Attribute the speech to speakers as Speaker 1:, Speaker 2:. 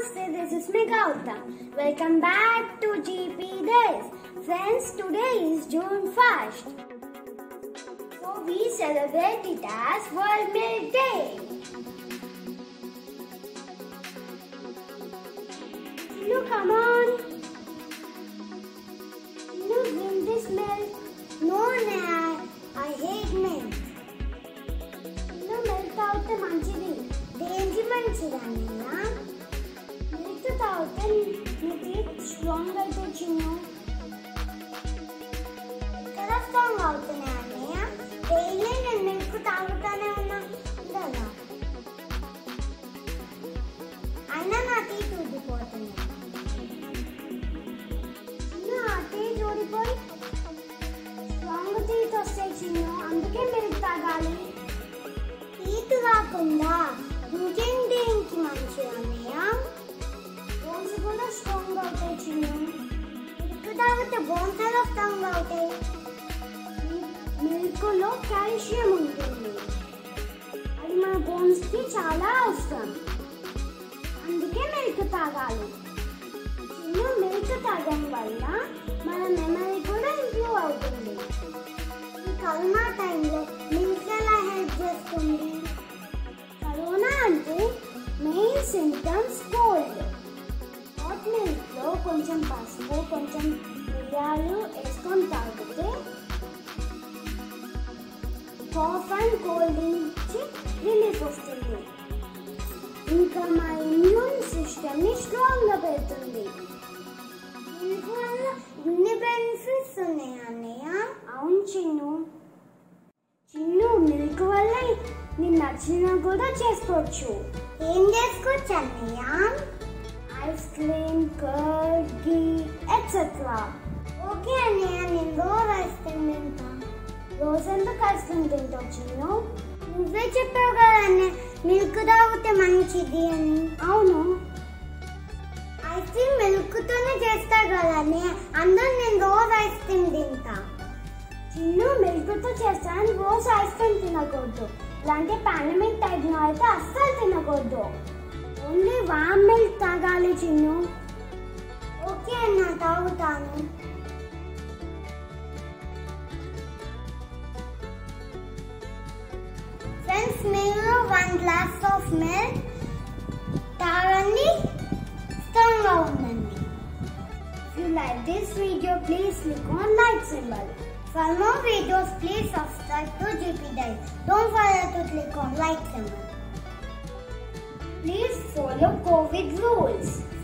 Speaker 1: Namaste, this is Megautam. Welcome back to GP Days. Friends, today is June 1st. So we celebrate it as World Milk Day. Look, come on. Look, drink this milk. No, Nat, I hate milk. Milk తాగితే మంచిది. దేనికి మంచిది అన్నయ్య? Milk తాగితే నీకు strong అయితే చిన్న. ఎక్కడ స్ట్రాంగ్ అవుతున్నాయి అన్నయ్య? డైలీ నేను మిల్క్ తాగుతానే ఉన్నా కదా. అయినా నా టీత్ ఊడిపోతుంది. ఆ టీత్ ఊడిపోయి స్ట్రాంగ్ టీత్ వస్తాయి చిన్న. అందుకే మిల్క్ తాగాలి. టీత్ కాకుండా ఇంకేం దేనికి మంచిది అన్నయ్య? బోన్స్ కూడా స్ట్రాంగ్ అవుతాయి చిన్న. మిల్క్ తాగితే బోన్స్ ఎలా స్ట్రాంగ్ అవుతాయి? మిల్క్ లో కాల్షియం ఉంటుంది. అది మన బోన్స్ కి చాలా అవసరం. అందుకే మిల్క్ తాగాలి. చిన్న మిల్క్ తాగడం వల్ల మన మెమరీ కూడా ఇంప్రూవ్ అవుతుంది. ఈ కరోనా టైంలో మిల్క్ ఎలా హెల్ప్ చేస్తుంది? కరోనా అంటే main symptoms cold. Hot milk లో కొంచెం పసుపు, కొంచెం మిరియాలు వేసుకొని తాగితే కాఫ్ అండ్ కోల్డ్ నుంచి రిలీఫ్ వస్తుంది. ఇంకా మా ఇమ్యూన్ సిస్టమ్ ని స్ట్రాంగ్ గా పెడుతుంది. మిల్క్ వల్ల ఇన్ని బెనిఫిట్స్ ఉన్నాయి అన్నయ్య. అవును చిన్ను. మిల్క్ వల్ల నీకు నచ్చిన కూడా చేసుకోవచ్చు. ఏం చేసుకోవచ్చు అన్నయ్య? Ice cream, curd, ghee etcetera. Okay అన్నయ్య, నేను రోజు ఐస్ క్రీమ్ తింటా. రోజు ఎందుకు ఐస్ క్రీమ్ తింటావు చిన్ను? నువ్వే చెప్పావు కదా అన్నయ్య మిల్క్ తాగితే మంచిది అని. అవును, ఐస్ క్రీమ్ మిల్క్ తోనే చేస్తారు కదా అన్నయ్య. అందరూ నేను రోజు ఐస్ క్రీమ్ తింటా. చిన్ను మిల్క్ తో చేస్తాను, రోజు ఐస్ క్రీమ్ తినకూడదు. ఇలాంటి పాండమిక్ టైంలో అయితే అస్సలు తినకూడదు. ఓన్లీ వామ్ మిల్క్ తాగాలి చిన్ను. ఓకే అన్న, తాగుతాను. ఫ్రెండ్స్, మీరు 1 గ్లాస్ ఆఫ్ మిల్క్ తాగండి, స్ట్రాంగ్ గా ఉండండి. If you like this video, please click on like symbol. For more videos, please subscribe to GP Days. Don't forget to click on like symbol. Please follow COVID rules.